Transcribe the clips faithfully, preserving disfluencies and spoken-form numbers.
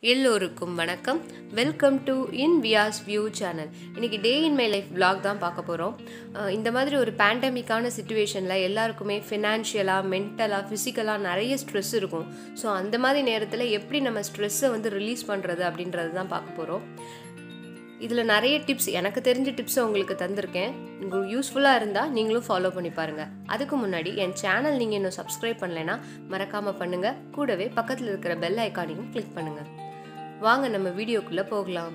எல்லோருக்கும் வணக்கம். Welcome to in Vyas view channel. இன்றைக்கி day in my life vlog தான் பார்க்க போகிறோம். இந்த மாதிரி ஒரு பேண்டமிக்கான சுச்சுவேஷனில் எல்லாருக்குமே ஃபினான்ஷியலாக, மென்டலாக, ஃபிசிக்கலாக நிறைய ஸ்ட்ரெஸ் இருக்கும். ஸோ அந்த மாதிரி நேரத்தில் எப்படி நம்ம ஸ்ட்ரெஸ்ஸை வந்து ரிலீஸ் பண்ணுறது அப்படின்றது தான் பார்க்க போகிறோம். இதில் நிறைய டிப்ஸ், எனக்கு தெரிஞ்ச டிப்ஸை உங்களுக்கு தந்திருக்கேன். உங்களுக்கு யூஸ்ஃபுல்லாக இருந்தால் நீங்களும் ஃபாலோ பண்ணி பாருங்கள். அதுக்கு முன்னாடி என் சேனல் நீங்கள் இன்னும் சப்ஸ்கிரைப் பண்ணலைன்னா மறக்காமல் பண்ணுங்கள். கூடவே பக்கத்தில் இருக்கிற பெல் ஐக்கானையும் கிளிக் பண்ணுங்கள். வாங்க நம்ம வீடியோக்குள்ளே போகலாம்.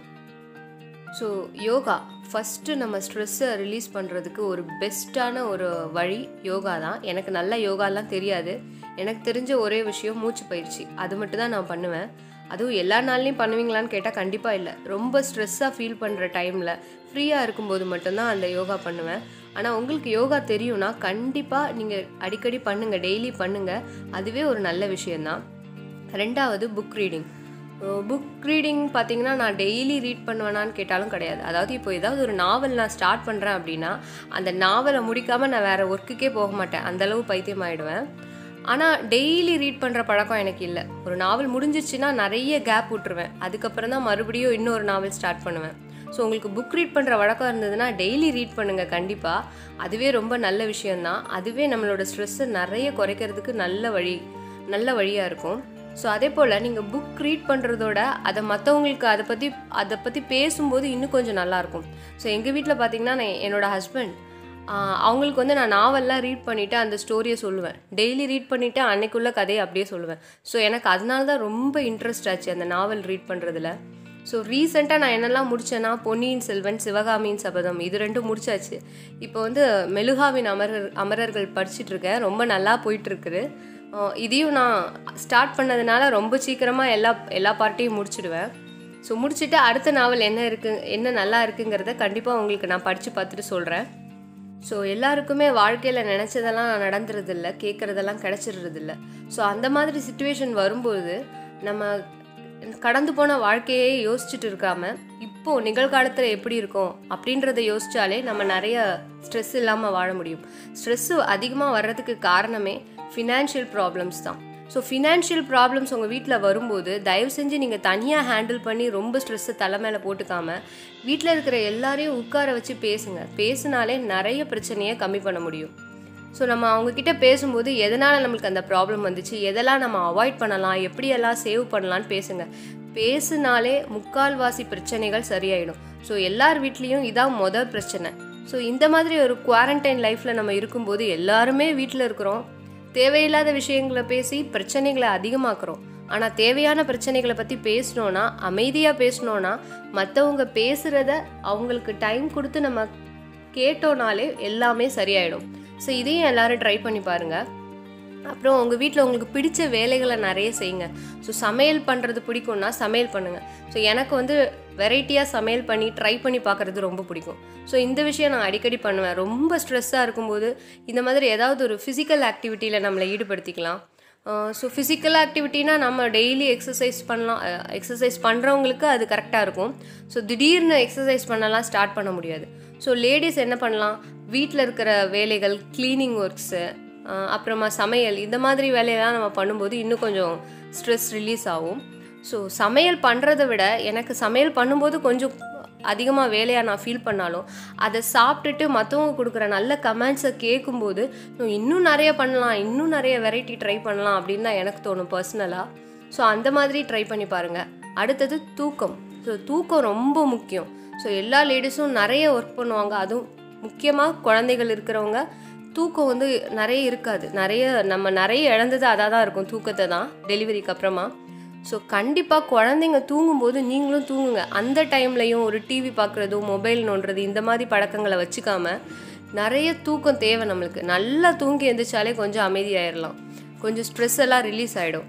ஸோ யோகா ஃபஸ்ட்டு நம்ம ஸ்ட்ரெஸ்ஸை ரிலீஸ் பண்ணுறதுக்கு ஒரு பெஸ்ட்டான ஒரு வழி யோகா தான். எனக்கு நல்ல யோகாலாம் தெரியாது. எனக்கு தெரிஞ்ச ஒரே விஷயம் மூச்சு பயிற்சி. அது மட்டும் தான் நான் பண்ணுவேன். அதுவும் எல்லா நாள்லையும் பண்ணுவீங்களான்னு கேட்டால் கண்டிப்பாக இல்லை. ரொம்ப ஸ்ட்ரெஸ்ஸாக ஃபீல் பண்ணுற டைமில் ஃப்ரீயாக இருக்கும்போது மட்டும்தான் அந்த யோகா பண்ணுவேன். ஆனால் உங்களுக்கு யோகா தெரியும்னா கண்டிப்பாக நீங்கள் அடிக்கடி பண்ணுங்கள், டெய்லி பண்ணுங்கள். அதுவே ஒரு நல்ல விஷயந்தான். ரெண்டாவது புக் ரீடிங். புக் ரீடிங் பார்த்திங்கன்னா நான் டெய்லி ரீட் பண்ணுவேனான்னு கேட்டாலும் கிடையாது. அதாவது இப்போ ஏதாவது ஒரு நாவல் நான் ஸ்டார்ட் பண்ணுறேன் அப்படின்னா அந்த நாவலை முடிக்காமல் நான் வேறு ஒர்க்குக்கே போக மாட்டேன். அந்தளவு பைத்தியம் ஆகிடுவேன். ஆனால் டெய்லி ரீட் பண்ணுற பழக்கம் எனக்கு இல்லை. ஒரு நாவல் முடிஞ்சிச்சுன்னா நிறைய கேப் விட்டுருவேன். அதுக்கப்புறம் தான் மறுபடியும் இன்னொரு நாவல் ஸ்டார்ட் பண்ணுவேன். ஸோ உங்களுக்கு புக் ரீட் பண்ணுற வழக்கம் இருந்ததுன்னா டெய்லி ரீட் பண்ணுங்கள் கண்டிப்பாக. அதுவே ரொம்ப நல்ல விஷயந்தான். அதுவே நம்மளோட ஸ்ட்ரெஸ்ஸை நிறைய குறைக்கிறதுக்கு நல்ல வழி நல்ல வழியாக இருக்கும். ஸோ அதே போல் நீங்கள் புக் ரீட் பண்ணுறதோட அதை மற்றவங்களுக்கு அதை பற்றி அதை பற்றி பேசும்போது இன்னும் கொஞ்சம் நல்லாயிருக்கும். ஸோ எங்கள் வீட்டில் பார்த்திங்கன்னா நான் என்னோடய ஹஸ்பண்ட் அவங்களுக்கு வந்து நான் நாவல்லாம் ரீட் பண்ணிவிட்டு அந்த ஸ்டோரியை சொல்லுவேன். டெய்லி ரீட் பண்ணிவிட்டு அன்னைக்குள்ள கதையை அப்படியே சொல்லுவேன். ஸோ எனக்கு அதனால தான் ரொம்ப இன்ட்ரெஸ்ட் ஆச்சு அந்த நாவல் ரீட் பண்ணுறதுல. ஸோ ரீசெண்டாக நான் என்னெல்லாம் முடித்தேன்னா பொன்னியின் செல்வன், சிவகாமியின் சபதம், இது ரெண்டும் முடிச்சாச்சு. இப்போ வந்து மெழுகாவின் அமரர் அமரர்கள் படிச்சுட்ருக்கேன். ரொம்ப நல்லா போயிட்டுருக்குது. இதையும் நான் ஸ்டார்ட் பண்ணதுனால ரொம்ப சீக்கிரமாக எல்லா எல்லா பார்ட்டையும் முடிச்சுடுவேன். ஸோ முடிச்சுட்டு அடுத்த நாவல் என்ன இருக்குது, என்ன நல்லா இருக்குங்கிறத கண்டிப்பாக உங்களுக்கு நான் படித்து பார்த்துட்டு சொல்கிறேன். ஸோ எல்லாருக்குமே வாழ்க்கையில் நினச்சதெல்லாம் நடந்துறதில்ல, கேட்குறதெல்லாம் கிடச்சிடுறதில்ல. ஸோ அந்த மாதிரி சிச்சுவேஷன் வரும்போது நம்ம கடந்து போன வாழ்க்கையே யோசிச்சுட்டு இருக்காமல் இப்போது நிகழ்காலத்தில் எப்படி இருக்கும் அப்படின்றத யோசித்தாலே நம்ம நிறைய ஸ்ட்ரெஸ் இல்லாமல் வாழ முடியும். ஸ்ட்ரெஸ்ஸு அதிகமாக வர்றதுக்கு காரணமே ஃபினான்ஷியல் ப்ராப்ளம்ஸ் தான். ஸோ ஃபினான்ஷியல் ப்ராப்ளம்ஸ் உங்கள் வீட்டில் வரும்போது தயவு செஞ்சு நீங்கள் தனியாக ஹேண்டில் பண்ணி ரொம்ப ஸ்ட்ரெஸ்ஸை தலை மேலே போட்டுக்காமல் வீட்டில் இருக்கிற எல்லாரையும் உட்கார வச்சு பேசுங்க. பேசினாலே நிறைய பிரச்சனையை கம்மி பண்ண முடியும். ஸோ நம்ம அவங்கக்கிட்ட பேசும்போது எதனால் நம்மளுக்கு அந்த ப்ராப்ளம் வந்துச்சு, எதெல்லாம் நம்ம அவாய்ட் பண்ணலாம், எப்படியெல்லாம் சேவ் பண்ணலான்னு பேசுங்க. பேசுனாலே முக்கால்வாசி பிரச்சனைகள் சரியாயிடும். ஸோ எல்லார் வீட்லேயும் இதான் மொதல் பிரச்சனை. ஸோ இந்த மாதிரி ஒரு குவாரண்டைன் லைஃப்பில் நம்ம இருக்கும்போது எல்லாருமே வீட்டில் இருக்கிறோம். தேவையில்லாத விஷயங்களை பேசி பிரச்சனைகளை அதிகமாக்குறோம். ஆனால் தேவையான பிரச்சனைகளை பற்றி பேசணுன்னா, அமைதியாக பேசணுன்னா, மற்றவங்க பேசுகிறத அவங்களுக்கு டைம் கொடுத்து நம்ம கேட்டோனாலே எல்லாமே சரியாயிடும். ஸோ இதையும் எல்லோரும் ட்ரை பண்ணி பாருங்கள். அப்புறம் உங்கள் வீட்டில் உங்களுக்கு பிடிச்ச வேலைகளை நிறைய செய்யுங்க. ஸோ சமையல் பண்ணுறது பிடிக்கும்னா சமையல் பண்ணுங்கள். ஸோ எனக்கு வந்து வெரைட்டியாக சமையல் பண்ணி ட்ரை பண்ணி பார்க்குறது ரொம்ப பிடிக்கும். ஸோ இந்த விஷயம் நான் அடிக்கடி பண்ணுவேன். ரொம்ப ஸ்ட்ரெஸ்ஸாக இருக்கும்போது இந்த மாதிரி ஏதாவது ஒரு ஃபிசிக்கல் ஆக்டிவிட்டியில் நம்மளை ஈடுபடுத்திக்கலாம். ஸோ ஃபிசிக்கல் ஆக்டிவிட்டினா நம்ம டெய்லி எக்ஸசைஸ் பண்ணலாம். எக்ஸசைஸ் பண்ணுறவங்களுக்கு அது கரெக்டாக இருக்கும். ஸோ திடீர்னு எக்ஸசைஸ் பண்ணலாம் ஸ்டார்ட் பண்ண முடியாது. ஸோ லேடிஸ் என்ன பண்ணலாம், வீட்டில் இருக்கிற வேலைகள், க்ளீனிங் ஒர்க்ஸு, அப்புறமா சமையல், இந்த மாதிரி வேலையெல்லாம் நம்ம பண்ணும்போது இன்னும் கொஞ்சம் ஸ்ட்ரெஸ் ரிலீஸ் ஆகும். ஸோ சமையல் பண்ணுறதை விட எனக்கு சமையல் பண்ணும்போது கொஞ்சம் அதிகமாக வேலையாக நான் ஃபீல் பண்ணாலும் அதை சாப்பிட்டுட்டு மற்றவங்க கொடுக்குற நல்ல கமெண்ட்ஸை கேட்கும்போது இன்னும் நிறைய பண்ணலாம், இன்னும் நிறைய வெரைட்டி ட்ரை பண்ணலாம் அப்படின்னு தான் எனக்கு தோணும் பர்சனலாக. ஸோ அந்த மாதிரி ட்ரை பண்ணி பாருங்கள். அடுத்தது தூக்கம். ஸோ தூக்கம் ரொம்ப முக்கியம். ஸோ எல்லா லேடிஸும் நிறைய ஒர்க் பண்ணுவாங்க. அதுவும் முக்கியமாக குழந்தைகள் இருக்கிறவங்க தூக்கம் வந்து நிறைய இருக்காது. நிறைய நம்ம நிறைய இழந்தது அதாக தான் இருக்கும், தூக்கத்தை தான், டெலிவரிக்கு அப்புறமா. ஸோ கண்டிப்பாக குழந்தைங்க தூங்கும்போது நீங்களும் தூங்குங்க. அந்த டைம்லையும் ஒரு டிவி பார்க்குறதோ, மொபைல் நோண்டுறது, இந்த மாதிரி பழக்கங்களை வச்சுக்காமல் நிறைய தூக்கம் தேவை நம்மளுக்கு. நல்லா தூங்கி எழுந்திரிச்சாலே கொஞ்சம் அமைதியாயிடலாம், கொஞ்சம் ஸ்ட்ரெஸ் எல்லாம் ரிலீஸ் ஆகிடும்.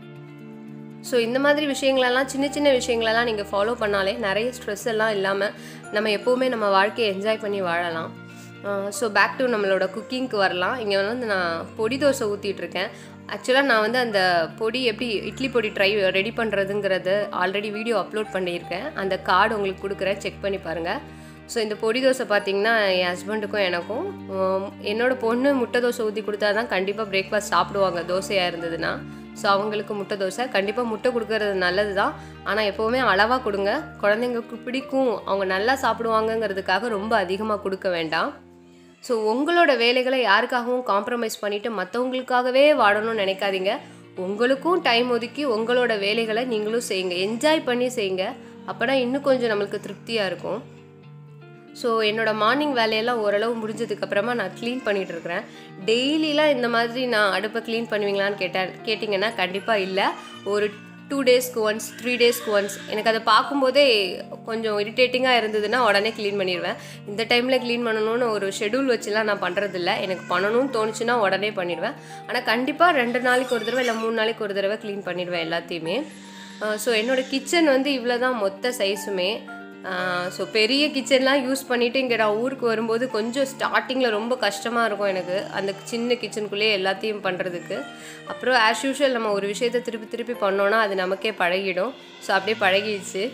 ஸோ இந்த மாதிரி விஷயங்களெல்லாம், சின்ன சின்ன விஷயங்களெல்லாம் நீங்கள் ஃபாலோ பண்ணாலே நிறைய ஸ்ட்ரெஸ் எல்லாம் இல்லாமல் நம்ம எப்போவுமே நம்ம வாழ்க்கையை என்ஜாய் பண்ணி வாழலாம். ஸோ பேக் டு நம்மளோட குக்கிங்க்கு வரலாம். இங்கே வந்து நான் பொடி தோசை ஊற்றிட்டுருக்கேன். ஆக்சுவலாக நான் வந்து அந்த பொடி எப்படி இட்லி பொடி ட்ரை ரெடி பண்ணுறதுங்கிறது ஆல்ரெடி வீடியோ அப்லோட் பண்ணியிருக்கேன். அந்த கார்டு உங்களுக்கு கொடுக்குறேன், செக் பண்ணி பாருங்கள். ஸோ இந்த பொடி தோசை பார்த்திங்கன்னா என் ஹஸ்பண்டுக்கும் எனக்கும், என்னோடய பொண்ணு முட்டை தோசை ஊற்றி கொடுத்தா தான் கண்டிப்பாக பிரேக்ஃபாஸ்ட் சாப்பிடுவாங்க தோசையாக இருந்ததுன்னா. ஸோ அவங்களுக்கு முட்டை தோசை. கண்டிப்பாக முட்டை கொடுக்கறது நல்லது தான், ஆனால் எப்போவுமே அளவாக கொடுங்க. குழந்தைங்களுக்கு பிடிக்கும், அவங்க நல்லா சாப்பிடுவாங்கங்கிறதுக்காக ரொம்ப அதிகமாக கொடுக்க வேண்டாம். ஸோ உங்களோட வேலைகளை யாருக்காகவும் காம்ப்ரமைஸ் பண்ணிவிட்டு மற்றவங்களுக்காகவே வாழணும்னு நினைக்காதீங்க. உங்களுக்கும் டைம் ஒதுக்கி உங்களோட வேலைகளை நீங்களும் செய்யுங்க, என்ஜாய் பண்ணி செய்யுங்க. அப்போனா இன்னும் கொஞ்சம் நம்மளுக்கு திருப்தியாக இருக்கும். ஸோ என்னோடய மார்னிங் வேலையெல்லாம் ஓரளவு முடிஞ்சதுக்கப்புறமா நான் க்ளீன் பண்ணிகிட்ருக்கிறேன். டெய்லிலாம் இந்த மாதிரி நான் அடுப்பை க்ளீன் பண்ணுவீங்களான்னு கேட்டேன் கேட்டிங்கன்னா கண்டிப்பாக இல்லை. ஒரு டூ டேஸ்க்கு ஒன்ஸ் த்ரீ டேஸ்க்கு ஒன்ஸ் எனக்கு அதை பார்க்கும்போதே கொஞ்சம் இரிட்டேட்டிங்காக இருந்ததுன்னா உடனே க்ளீன் பண்ணிடுவேன். இந்த டைமில் க்ளீன் பண்ணணும்னு ஒரு ஷெடியூல் வச்சுலாம் நான் பண்ணுறதில்ல. எனக்கு பண்ணணும்னு தோணுச்சுன்னா உடனே பண்ணிடுவேன். ஆனால் கண்டிப்பாக ரெண்டு நாளைக்கு ஒரு தடவை இல்லை மூணு நாளைக்கு ஒரு தடவை க்ளீன் பண்ணிடுவேன் எல்லாத்தையுமே. ஸோ என்னோடய கிச்சன் வந்து இவ்வளோ தான் மொத்த சைஸுமே. ஸோ பெரிய கிச்சன்லாம் யூஸ் பண்ணிவிட்டு இங்கே நான் ஊருக்கு வரும்போது கொஞ்சம் ஸ்டார்டிங்கில் ரொம்ப கஷ்டமாக இருக்கும் எனக்கு அந்த சின்ன கிச்சனுக்குள்ளேயே எல்லாத்தையும் பண்ணுறதுக்கு. அப்புறம் ஆஸ் யூஷுவல் நம்ம ஒரு விஷயத்தை திருப்பி திருப்பி பண்ணோன்னா அது நமக்கே பழகிடும். ஸோ அப்படியே பழகிடுச்சு.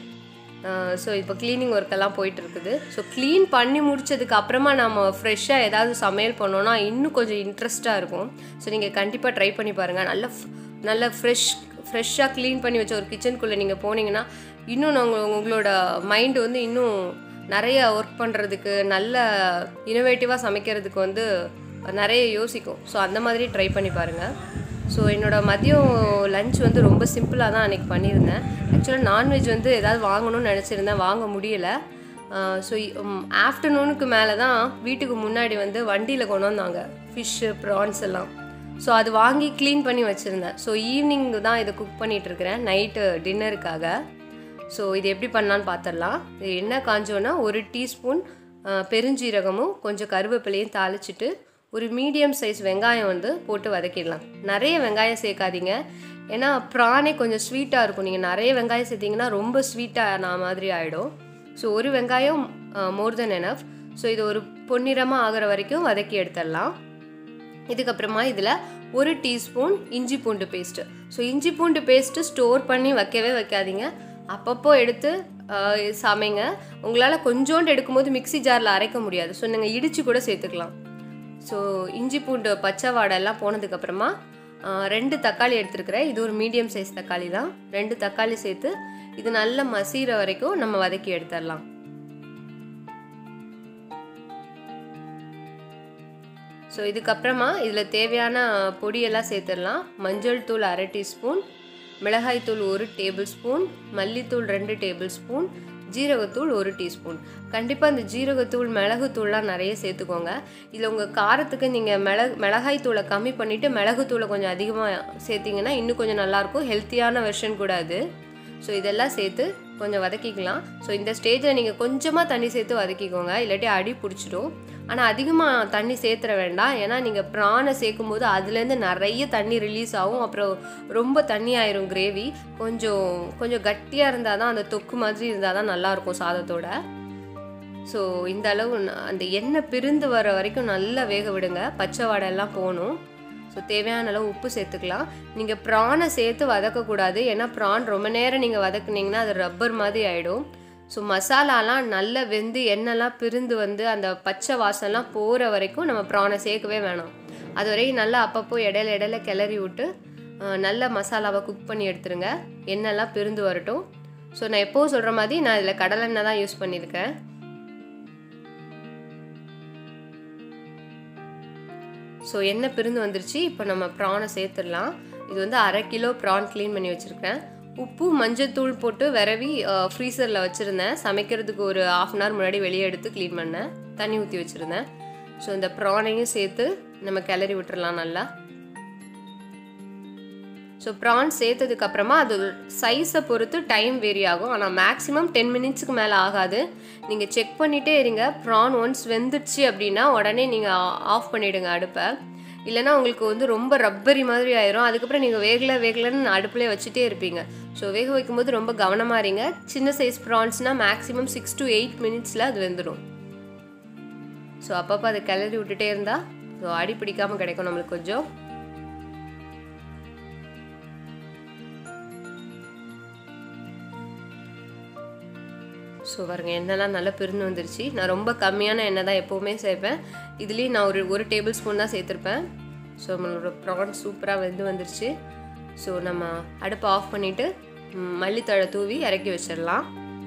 ஸோ இப்போ க்ளீனிங் ஒர்க்கெல்லாம் போயிட்டுருக்குது. ஸோ க்ளீன் பண்ணி முடிச்சதுக்கு அப்புறமா நம்ம ஃப்ரெஷ்ஷாக ஏதாவது சமையல் பண்ணோன்னா இன்னும் கொஞ்சம் இன்ட்ரெஸ்ட்டாக இருக்கும். ஸோ நீங்கள் கண்டிப்பாக ட்ரை பண்ணி பாருங்கள். நல்ல நல்ல ஃப்ரெஷ் ஃப்ரெஷ்ஷாக க்ளீன் பண்ணி வச்ச ஒரு கிச்சனுக்குள்ளே நீங்கள் போனீங்கன்னா இன்னும் நாங்கள் உங்களோட மைண்டு வந்து இன்னும் நிறைய ஒர்க் பண்ணுறதுக்கு நல்ல இனோவேட்டிவாக சமைக்கிறதுக்கு வந்து நிறைய யோசிக்கும். ஸோ அந்த மாதிரி ட்ரை பண்ணி பாருங்கள். ஸோ என்னோடய மதியம் லஞ்ச் வந்து ரொம்ப சிம்பிளாக தான் அன்றைக்கி பண்ணியிருந்தேன். ஆக்சுவலாக நான்வெஜ் வந்து ஏதாவது வாங்கணும்னு நினச்சிருந்தேன், வாங்க முடியலை. ஸோ ஆஃப்டர்நூனுக்கு மேலே தான் வீட்டுக்கு முன்னாடி வந்து வண்டியில் கொண்டு வந்தாங்க ஃபிஷ்ஷு ப்ரான்ஸ் எல்லாம். ஸோ அது வாங்கி க்ளீன் பண்ணி வச்சுருந்தேன். ஸோ ஈவினிங் தான் இதை குக் பண்ணிகிட்ருக்கிறேன் நைட்டு டின்னருக்காக. ஸோ இது எப்படி பண்ணலான்னு பார்த்துடலாம். இது என்ன காஞ்சோன்னா ஒரு டீஸ்பூன் பெருஞ்சீரகமும் கொஞ்சம் கருவேப்பிலையும் தாளிச்சிட்டு ஒரு மீடியம் சைஸ் வெங்காயம் வந்து போட்டு வதக்கிடலாம். நிறைய வெங்காயம் சேர்க்காதீங்க, ஏன்னா ப்ரானே கொஞ்சம் ஸ்வீட்டாக இருக்கும். நீங்கள் நிறைய வெங்காயம் சேர்த்திங்கன்னா ரொம்ப ஸ்வீட்டாக நான் மாதிரி ஆகிடும். ஸோ ஒரு வெங்காயம் மோர் தென் எனஃப். ஸோ இது ஒரு பொன்னிறமாக ஆகிற வரைக்கும் வதக்கி எடுத்துடலாம். இதுக்கப்புறமா இதில் ஒரு டீஸ்பூன் இஞ்சி பூண்டு பேஸ்ட்டு. ஸோ இஞ்சி பூண்டு பேஸ்ட்டு ஸ்டோர் பண்ணி வைக்கவே வைக்காதீங்க, அப்பப்போ எடுத்து சமைங்க. உங்களால் கொஞ்சோண்டு எடுக்கும்போது மிக்சி ஜாரில் அரைக்க முடியாது, ஸோ நீங்கள் இடித்து கூட சேர்த்துக்கலாம். ஸோ இஞ்சி பூண்டு பச்சை வாடெல்லாம் போனதுக்கப்புறமா ரெண்டு தக்காளி எடுத்துருக்கிறேன். இது ஒரு மீடியம் சைஸ் தக்காளி தான். ரெண்டு தக்காளி சேர்த்து இது நல்ல மசீர வரைக்கும் நம்ம வதக்கி எடுத்துடலாம். ஸோ இதுக்கப்புறமா இதில் தேவையான பொடியெல்லாம் சேர்த்துடலாம். மஞ்சள் தூள் அரை டீஸ்பூன், மிளகாய்த்தூள் ஒரு டேபிள் ஸ்பூன், மல்லித்தூள் ரெண்டு டேபிள் ஸ்பூன், ஜீரகத்தூள் ஒரு டீஸ்பூன். கண்டிப்பாக இந்த ஜீரகத்தூள் மிளகுத்தூள்லாம் நிறைய சேர்த்துக்கோங்க. இதில் உங்கள் காரத்துக்கு நீங்கள் மிளகு மிளகாய்த்தூளை கம்மி பண்ணிவிட்டு மிளகுத்தூளை கொஞ்சம் அதிகமாக சேர்த்திங்கன்னா இன்னும் கொஞ்சம் நல்லாயிருக்கும். ஹெல்த்தியான வெர்ஷன் கூட அது. ஸோ இதெல்லாம் சேர்த்து கொஞ்சம் வதக்கிக்கலாம். ஸோ இந்த ஸ்டேஜில் நீங்கள் கொஞ்சமாக தண்ணி சேர்த்து வதக்கிக்கோங்க, இல்லாட்டி அடி பிடிச்சிடும். ஆனால் அதிகமாக தண்ணி சேர்த்துற வேண்டாம், ஏன்னா நீங்கள் ப்ரானை சேர்க்கும் போது அதுலேருந்து நிறைய தண்ணி ரிலீஸ் ஆகும். அப்புறம் ரொம்ப தண்ணி ஆயிரும் கிரேவி. கொஞ்சம் கொஞ்சம் கட்டியாக இருந்தால் தான், அந்த தொக்கு மாதிரி இருந்தால் தான் நல்லாயிருக்கும் சாதத்தோட. ஸோ இந்த அளவு அந்த எண்ணெய் பிரிந்து வர வரைக்கும் நல்லா வேக விடுங்க, பச்சை வாடெல்லாம் போகணும். ஸோ தேவையான அளவு உப்பு சேர்த்துக்கலாம். நீங்கள் ப்ரானை சேர்த்து வதக்கக்கூடாது, ஏன்னா ப்ரான் ரொம்ப நேரம் நீங்கள் வதக்குனிங்கன்னா அது ரப்பர் மாதிரி ஆகிடும். ஸோ மசாலாலாம் நல்லா வெந்து எண்ணெய்லாம் பிரிந்து வந்து அந்த பச்சை வாசம்லாம் போகிற வரைக்கும் நம்ம ப்ரானை சேர்க்கவே வேணாம். அது வரைக்கும் நல்லா அப்பப்போ இடையில இடையில கிளறி விட்டு நல்ல மசாலாவை குக் பண்ணி எடுத்துருங்க. எண்ணெய்லாம் பிரிந்து வரட்டும். ஸோ நான் எப்போவும் சொல்கிற மாதிரி நான் இதில் கடலெண்ணெய் தான் யூஸ் பண்ணியிருக்கேன். ஸோ எண்ணெய் பிரிந்து வந்துருச்சு. இப்போ நம்ம ப்ரானை சேர்த்துடலாம். இது வந்து அரை கிலோ ப்ரான் க்ளீன் பண்ணி வச்சுருக்கேன். உப்பு மஞ்சத்தூள் போட்டு விரவி ஃப்ரீசரில் வச்சுருந்தேன். சமைக்கிறதுக்கு ஒரு ஆஃப் அன் ஹவர் முன்னாடி வெளியே எடுத்து க்ளீன் பண்ணேன், தண்ணி ஊற்றி வச்சுருந்தேன். ஸோ இந்த ப்ரானையும் சேர்த்து நம்ம கிளறி விட்டுறலாம் நல்லா. ஸோ ப்ரான் சேர்த்ததுக்கப்புறமா அது சைஸை பொறுத்து டைம் வேரி ஆகும், ஆனால் மேக்ஸிமம் டென் மினிட்ஸுக்கு மேலே ஆகாது. நீங்கள் செக் பண்ணிகிட்டே இருங்க. ப்ரான் ஒன்ஸ் வெந்துடுச்சு அப்படின்னா உடனே நீங்கள் ஆஃப் பண்ணிவிடுங்க அடுப்பை, இல்லைனா உங்களுக்கு வந்து ரொம்ப ரப்பரி மாதிரி ஆயிரும். அதுக்கப்புறம் நீங்கள் வேகலை வேகலைன்னு அடுப்புலேயே வச்சுட்டே இருப்பீங்க. ஸோ வேக வைக்கும்போது ரொம்ப கவனமாக இருங்க. சின்ன சைஸ் ப்ரான்ஸ்னால் மேக்ஸிமம் சிக்ஸ் டு எயிட் மினிட்ஸில் அது வெந்துடும். ஸோ அப்பப்போ அதை கிளறி விட்டுட்டே இருந்தால் ஸோ அடி பிடிக்காமல் கிடைக்கும் நம்மளுக்கு கொஞ்சம். ஸோ பாருங்கள், எண்ணெய்லாம் நல்லா பிரிந்து வந்துருச்சு. நான் ரொம்ப கம்மியான எண்ணெய் தான் எப்போவுமே சேர்ப்பேன். இதுலேயும் நான் ஒரு ஒரு டேபிள் ஸ்பூன் தான் சேர்த்துருப்பேன். ஸோ நம்மளோட ப்ரான் சூப்பராக வெந்து வந்துருச்சு. ஸோ நம்ம அடுப்பை ஆஃப் பண்ணிவிட்டு மல்லித்தழை தூவி இறக்கி வச்சிடலாம்.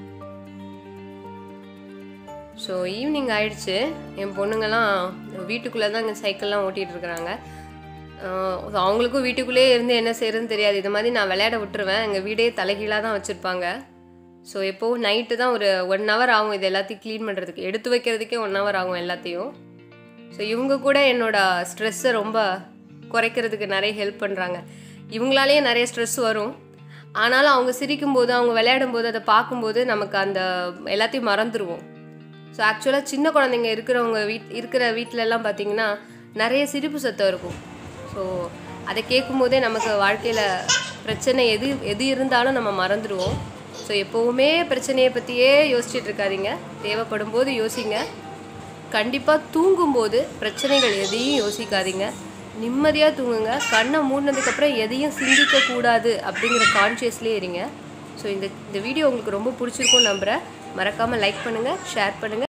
ஸோ ஈவினிங் ஆயிடுச்சு. என் பொண்ணுங்கள்லாம் வீட்டுக்குள்ளே தான் இங்கே சைக்கிள்லாம் ஓட்டிகிட்டு இருக்கிறாங்க. அவங்களுக்கும் வீட்டுக்குள்ளேயே இருந்து என்ன செய்யறதுன்னு தெரியாது. இது மாதிரி நான் விளையாட விட்டுருவேன். எங்கள் வீடே தலைகீழாக தான் வச்சுருப்பாங்க. ஸோ எப்போவும் நைட்டு தான் ஒரு ஒன் ஹவர் ஆகும் இது எல்லாத்தையும் க்ளீன் பண்ணுறதுக்கு. எடுத்து வைக்கிறதுக்கே ஒன் ஹவர் ஆகும் எல்லாத்தையும். ஸோ இவங்க கூட என்னோடய ஸ்ட்ரெஸ்ஸை ரொம்ப குறைக்கிறதுக்கு நிறைய ஹெல்ப் பண்ணுறாங்க. இவங்களாலேயே நிறைய ஸ்ட்ரெஸ் வரும். ஆனாலும் அவங்க சிரிக்கும்போது, அவங்க விளையாடும்போது, அதை பார்க்கும்போது நமக்கு அந்த எல்லாத்தையும் மறந்துடுவோம். ஸோ ஆக்சுவலாக சின்ன குழந்தைங்க இருக்கிறவங்க வீட் இருக்கிற வீட்டிலலாம் பார்த்திங்கன்னா நிறைய சிரிப்பு சத்தம் இருக்கும். ஸோ அதை கேட்கும்போதே நமக்கு வாழ்க்கையில் பிரச்சனை எது எது இருந்தாலும் நம்ம மறந்துடுவோம். ஸோ எப்போவுமே பிரச்சனையை பற்றியே யோசிச்சுட்டு இருக்காதீங்க. தேவைப்படும் போது யோசிங்க. கண்டிப்பாக தூங்கும்போது பிரச்சனைகள் எதையும் யோசிக்காதீங்க. நிம்மதியாக தூங்குங்க. கண்ணை மூடினதுக்கப்புறம் எதையும் சிந்திக்கக்கூடாது அப்படிங்கிற கான்ஷியஸ்லேயே இருங்க. ஸோ இந்த இந்த வீடியோ உங்களுக்கு ரொம்ப பிடிச்சிருக்கும்னு நம்புகிறேன். மறக்காமல் லைக் பண்ணுங்கள், ஷேர் பண்ணுங்கள்.